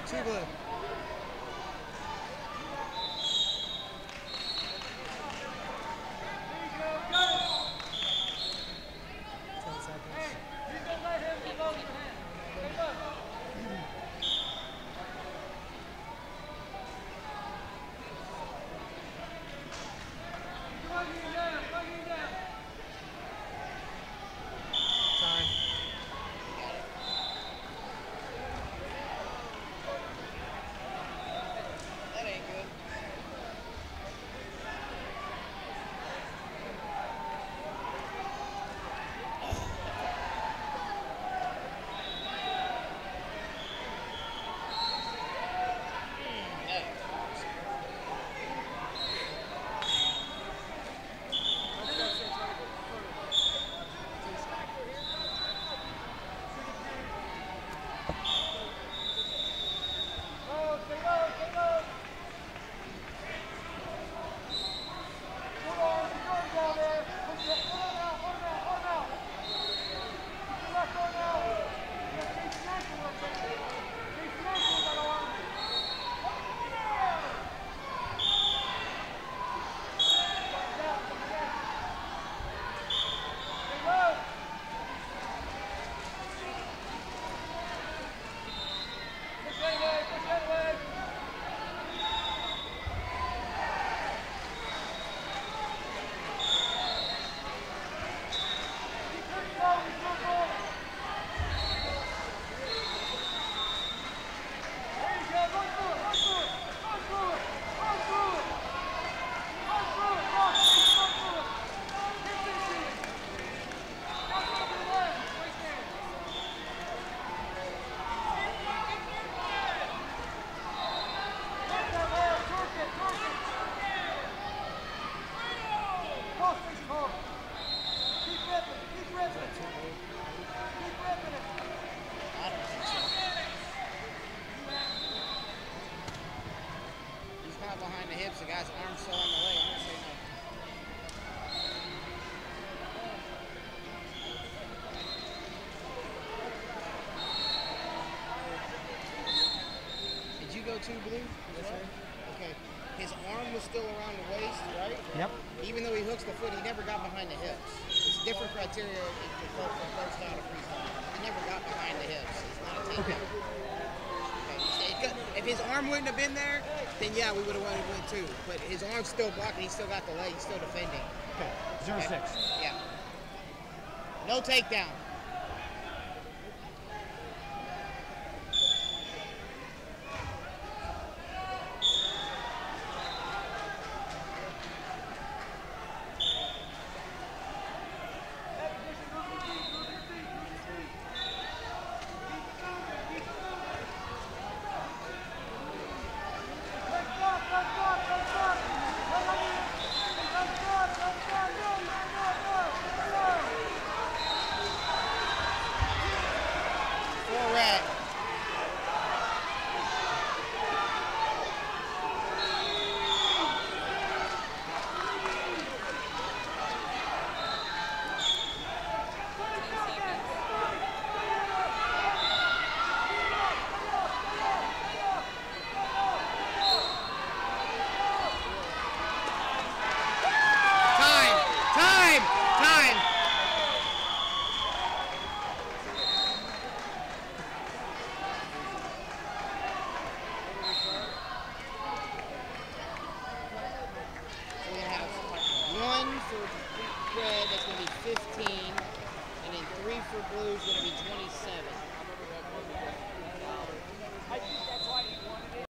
Two blue. 10 seconds. Time. That ain't good. Behind the hips, the guy's arm's still on the leg. I'm gonna say no. Did you go two blue? Yes, sir. Okay. His arm was still around the waist, right? Yep. Even though he hooks the foot, he never got behind the hips. It's different criteria from first down to freestyle. He never got behind the hips. It's not a takedown. Okay. If his arm wouldn't have been there, then yeah, we would have won too. But his arm's still blocking. He's still got the leg. He's still defending. Okay. 0-6. Yeah. No takedown. For red, that's going to be 15, and then 3 for blue is going to be 20.